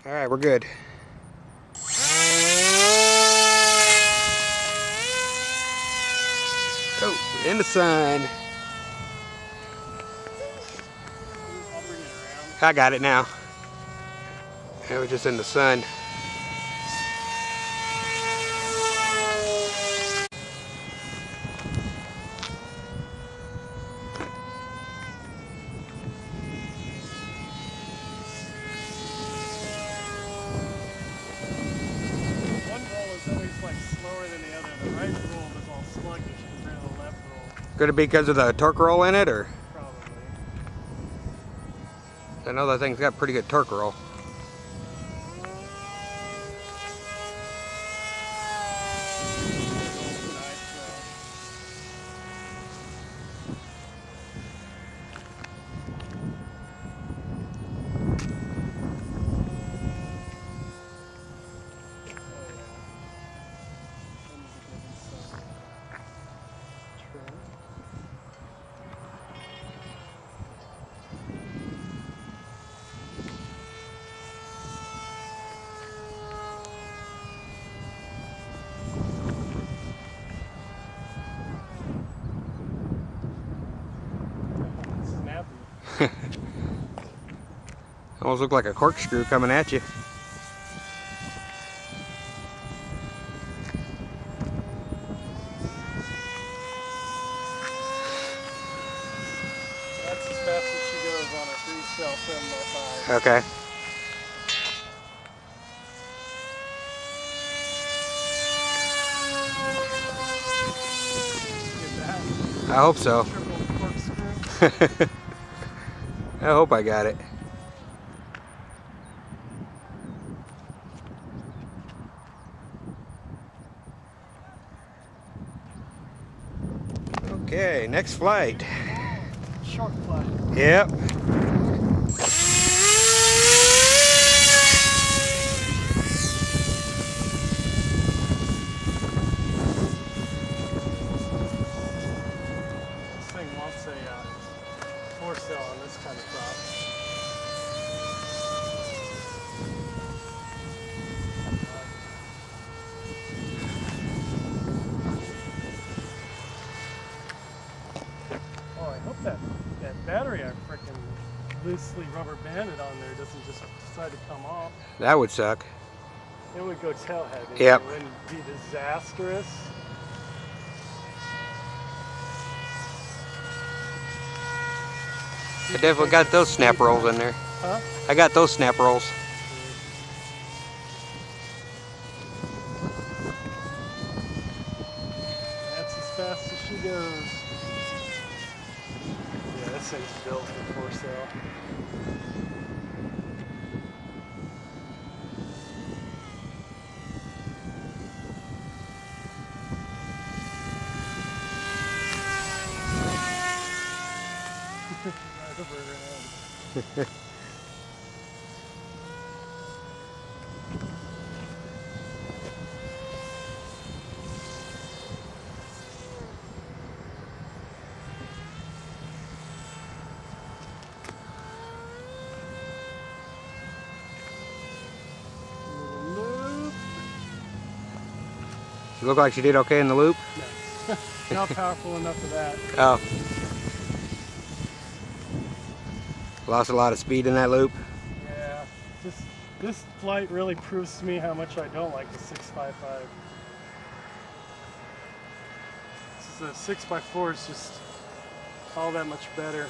Alright, we're good. Oh, in the sun. I got it now. It was just in the sun. Could it be because of the torque roll in it, or? Probably. I know that thing's got pretty good torque roll. Almost look like a corkscrew coming at you. That's as fast as she goes on a 3-cell 7x5. Okay. I hope so. I hope I got it. Okay, next flight. Short flight. Yep. This thing wants a 4-cell on this kind of crop. Oh, I hope that battery I freaking loosely rubber banded on there doesn't just decide to come off. That would suck. It would go tail heavy. Yep. It wouldn't be disastrous. I definitely got those snap rolls in there. Huh? I got those snap rolls. That's as fast as she goes. Yeah, this thing's built for 4-cell. You look like she did okay in the loop? No. Not powerful enough for that. Oh. Lost a lot of speed in that loop? Yeah. This flight really proves to me how much I don't like the 6x5. The 6x4 is just all that much better.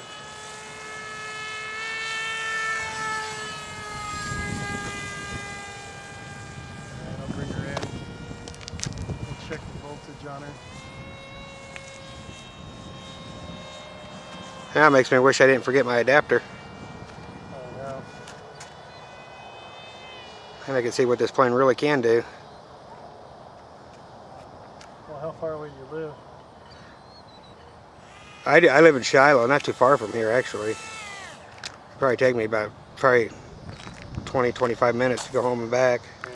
And I'll bring her in. We'll check the voltage on her. That makes me wish I didn't forget my adapter. Oh no. And I can see what this plane really can do. Well, how far away do you live? I live in Shiloh, not too far from here actually. Probably take me about 20-25 minutes to go home and back. Yeah.